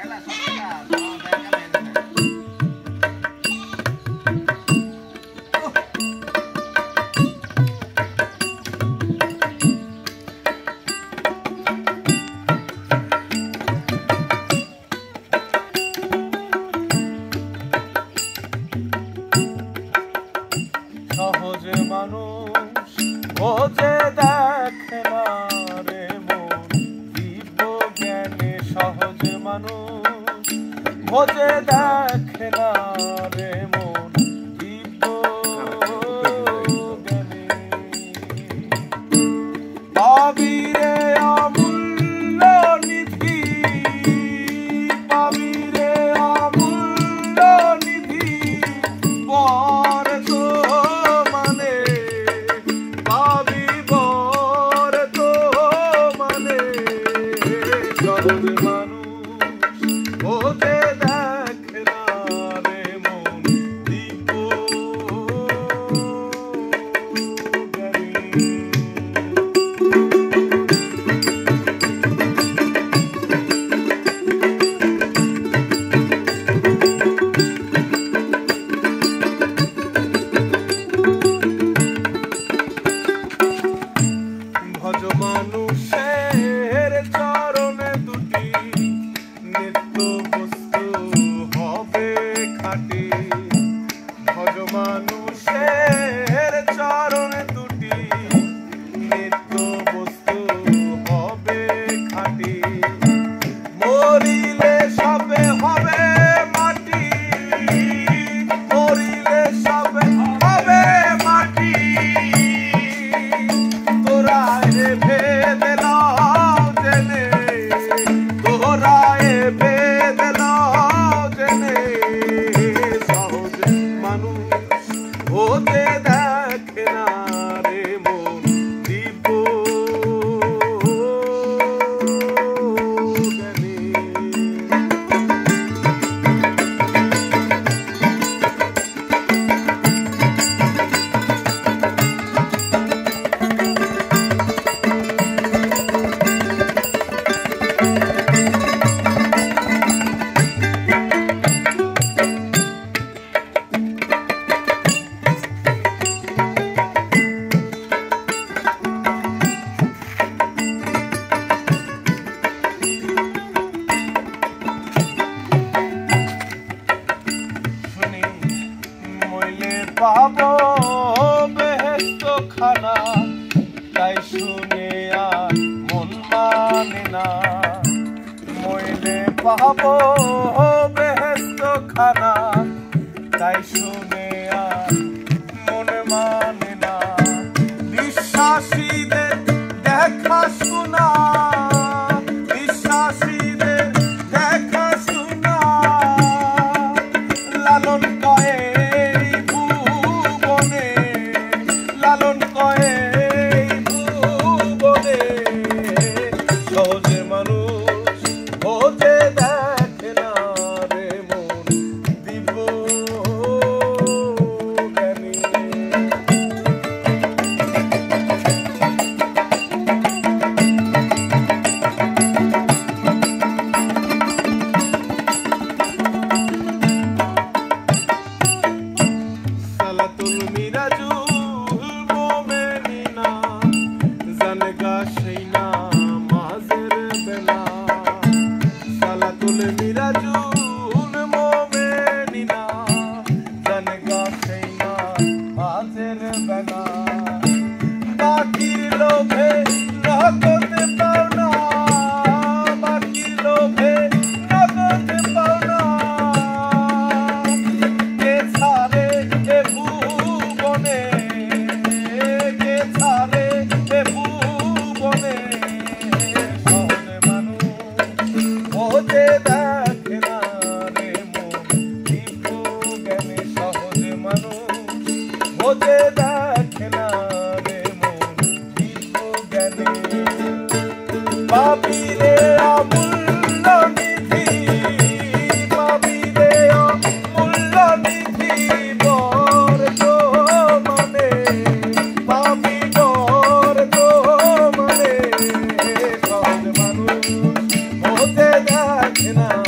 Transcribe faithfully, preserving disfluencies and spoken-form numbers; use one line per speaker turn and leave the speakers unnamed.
সহজে মানুষ বোঝে দেখে না রে মন দিব্য জ্ঞানে সহজে মানুষ বোঝে দেখে না রে মন দিব্য জ্ঞানে পাবি রে অমূল্য নিধি পাবি রে অমূল্য নিধি বর তো মানে পাবি বর তো মানে সহজ মানুষ বোঝে দেখে না রে মন দিব্য জ্ঞানী ভজ মানুষের চরণে দুটি নিত্য বস্তু হবে খাঁটি ভজ মানুষের চরণে দুটি নিত্য বস্তু হবে খাঁটি মরিলে সবে হবে মাটি মরিলে সবে হবে মাটি তোরায় ভেদ লাও জেনে তোরায় ভেদ লাও জেনে সহজ মানুষ হতে দেখে না রে মন দিব্য জ্ঞানী পাবো বেহেশত খানা তাই শুনে আর মন মানে না মইলে পাবো বেহেশত খানা তাই শুনে আর মন মানে না বিশ্বাসীদের দেখা শোনা বিশ্বাসীদের দেখা শোনা লালন কয়ে লালন কয়ে ভুবনে সহজে মানুষ হতে দেখে না রে মন দিব্য জ্ঞানী সালাতুল মিরাজু জানগা সেই নামাজের বেলা সালাতুল মিরাজুল মোমেনিনা জানগা সেই নামাজের বেলা বাকির লোভে নগদ পাও না বাকির লোভে নগদ পাও না কে ছাড়ে এ ভুবনে কে ছাড়ে এ ভুবনে সহজে মানুষ হতে দেখে না রে মন দিব্য জ্ঞানে সহজে মানুষ হতে দেখে না রে মন দিব্য জ্ঞানে পাবি রে অমূল্য নিধি পাবি রে অমূল্য নিধি বর তো মানে পাবি বর তো মানে সহজ মানুষ হতে দেখে না